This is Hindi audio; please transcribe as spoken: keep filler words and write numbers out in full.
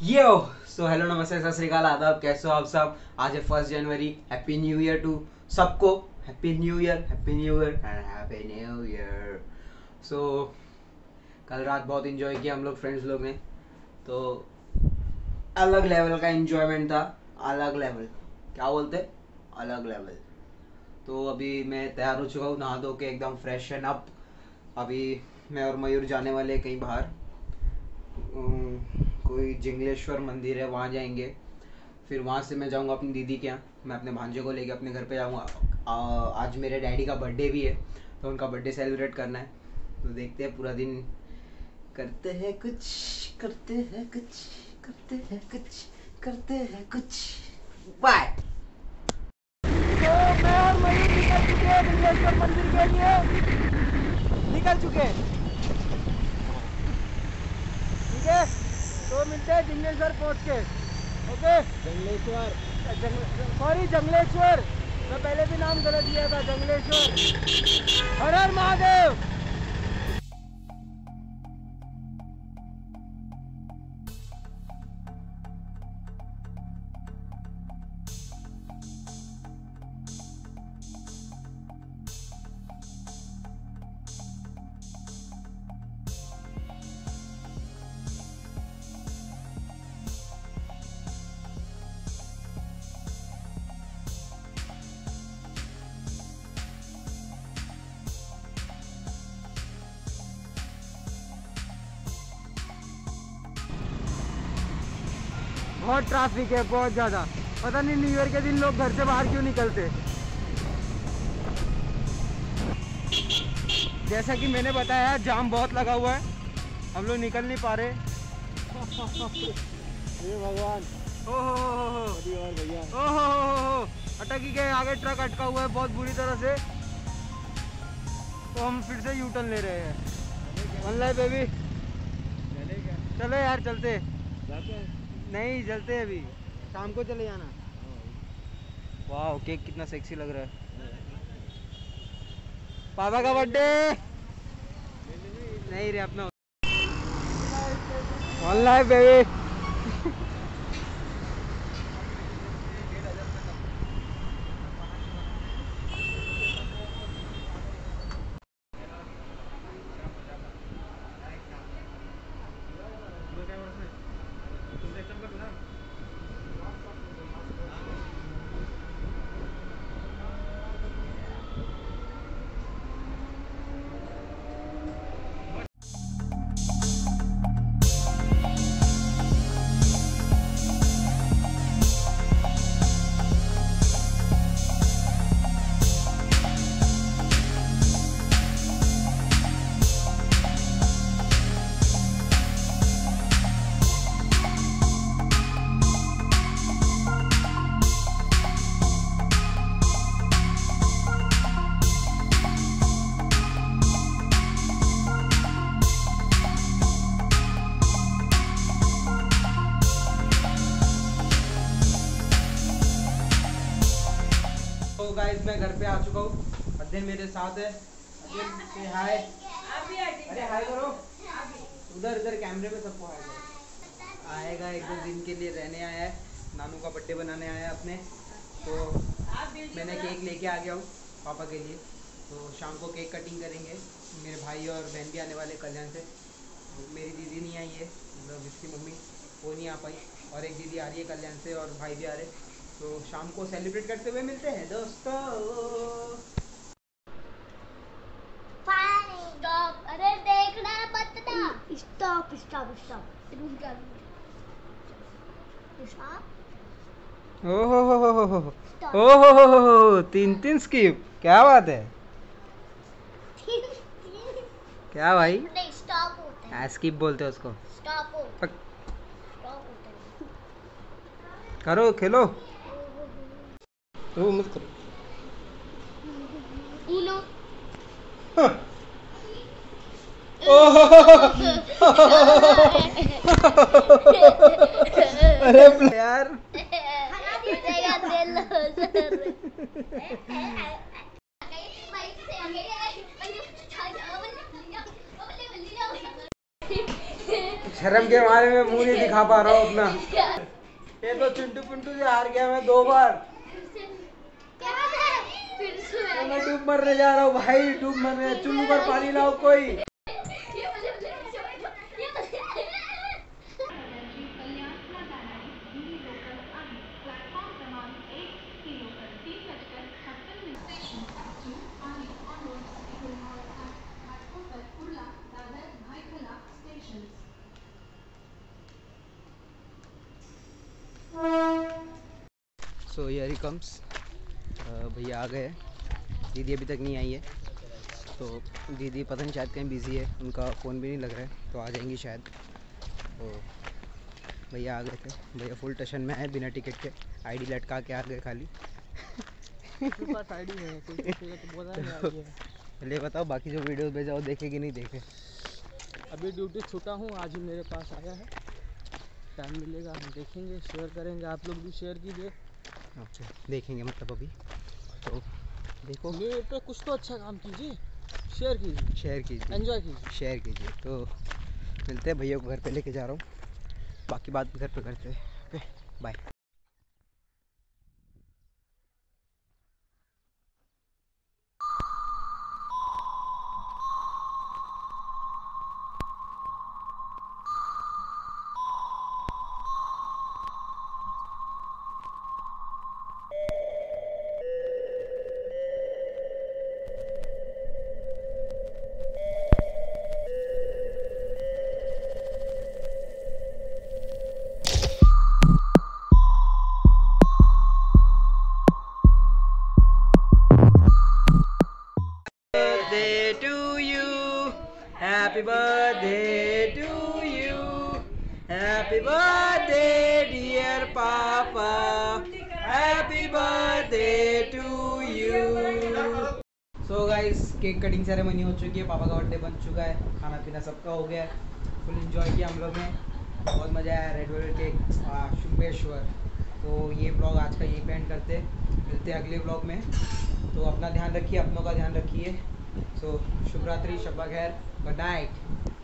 यो सो हेलो नमस्ते सत श्री अकाल आदाब, कैसे हो आप सब। आज है फर्स्ट जनवरी। हैप्पी न्यू ईयर टू सबको। Happy new year, happy new year and happy new year. So कल रात बहुत इन्जॉय किया हम लोग, फ्रेंड्स लोग ने। तो अलग लेवल का इन्जॉयमेंट था। अलग लेवल क्या बोलते, अलग लेवल। तो अभी मैं तैयार हो चुका हूँ, नहा धो के एकदम फ्रेश एंड अप। अभी मैं और मयूर जाने वाले कहीं बाहर। अम, कोई जिंगलेश्वर मंदिर है, वहाँ जाएंगे। फिर वहाँ से मैं जाऊँगा अपनी दीदी के यहाँ। मैं अपने भांजे को लेके अपने घर पे जाऊँगा। आज मेरे डैडी का बर्थडे भी है, तो उनका बर्थडे सेलिब्रेट करना है। तो देखते हैं, पूरा दिन करते हैं कुछ, करते हैं कुछ, करते हैं कुछ, करते हैं कुछ। बाय। तो मैं और मयूर निकल चुके हैं जिंगलेश्वर मंदिर के लिए। निकल चुके हैं, ठीक है। तो मिलते हैं जिंगलेश्वर पहुंच के। ओके, जंगलेश्वर, सॉरी जंगलेश्वर, मैं पहले भी नाम गलत दिया था, जंगलेश्वर। हर हर महादेव। बहुत ट्रैफिक है, बहुत ज़्यादा। पता नहीं न्यू ईयर के दिन लोग घर से बाहर क्यों निकलते। जैसा कि मैंने बताया, जाम बहुत लगा हुआ है, हम लोग निकल नहीं पा रहे। हे भगवान, ओ हो हो हो भैया, ओ हो हो हो अटक ही गए। आगे ट्रक अटका हुआ है बहुत बुरी तरह से। तो हम फिर से यू टर्न ले रहे हैं। वन लाइफ बेबी, चलो यार चलते। नहीं चलते अभी, शाम को चले जाना। वाह, केक कितना सेक्सी लग रहा है। पापा का बर्थडे नहीं रे, अपना वन लाइफ बेबी। तो गाइस मैं घर पे आ चुका हूँ। अध्ययन मेरे साथ है। अध्ययन से हाय। अरे हाय करो, उधर उधर कैमरे में सबको हाय करो। आएगा एक दो दिन के लिए रहने आया है, नानू का बर्थडे बनाने आया है अपने। तो मैंने केक लेके आ गया हूँ पापा के लिए। तो शाम को केक कटिंग करेंगे। मेरे भाई और बहन भी आने वाले कल्याण से। मेरी दीदी नहीं आई है, मतलब इसकी मम्मी, वो नहीं आ पाई। और एक दीदी आ रही है कल्याण से, और भाई भी आ रहे। तो शाम को सेलिब्रेट करते हुए मिलते हैं दोस्तों। स्टॉप, अरे देखना मत ना। स्टॉप स्टॉप स्टॉप, रुक जा। स्टॉप, ओ हो हो हो हो हो ओ हो हो हो हो तीन तीन स्किप, क्या बात है। क्या भाई, नहीं स्टॉप होता है, स्किप बोलते हैं उसको। स्टॉप हो, पक- स्टॉप होता है। करो, खेलो। रो मत करो। उनो, हाँ। ओ हो हो हो हो। अरे यार, देगा दे लो सर। शर्म के मारे में मुंह नहीं दिखा पा रहा हूँ अपना। ये तो चिंटू पिंटू से हार गया मैं दो बार। तो मैं डूब मरने जा रहा हूँ भाई, डूब मरने। चुल्लू पर पानी लाओ कोई। सो हियर ही कम्स, भैया आ गए। दीदी अभी तक नहीं आई है, तो दीदी पता नहीं शायद कहीं बिज़ी है, उनका फ़ोन भी नहीं लग रहा है, तो आ जाएंगी शायद। तो भैया आ गए थे। भैया फुल टशन में आए, बिना टिकट के आईडी लटका के आ गए खाली। पास आईडी है तो बोला नहीं आईडी है। पहले बताओ बाकी जो वीडियो भेजा वो देखे कि नहीं देखे। अभी ड्यूटी छूटा हूँ, आज ही मेरे पास आया है। टाइम मिलेगा हम देखेंगे, शेयर करेंगे, आप लोग भी शेयर कीजिए। अच्छा देखेंगे मतलब अभी तो देखो, मेरे पे कुछ तो अच्छा काम कीजिए, शेयर कीजिए, शेयर कीजिए, एंजॉय कीजिए, शेयर कीजिए। तो मिलते हैं, भैया को घर पे लेके जा रहा हूँ, बाकी बात घर पे करते हैं। Okay bye. Birthday to you, happy birthday to you, happy birthday dear Papa, happy birthday to you। So guys, cake cutting ceremony हो चुकी है, पापा का बर्थडे बन चुका है, खाना पीना सबका हो गया है, फुल एंजॉय किया हम लोग ने, बहुत मज़ा आया। Red velvet cake Shumbheshwar. तो ये ब्लॉग आज का यहीं पे एंड करते, मिलते हैं अगले ब्लॉग में। तो अपना ध्यान रखिए, अपनों का ध्यान रखिए। सो शुभ रात्रि, शब्बा खैर, गुड नाइट।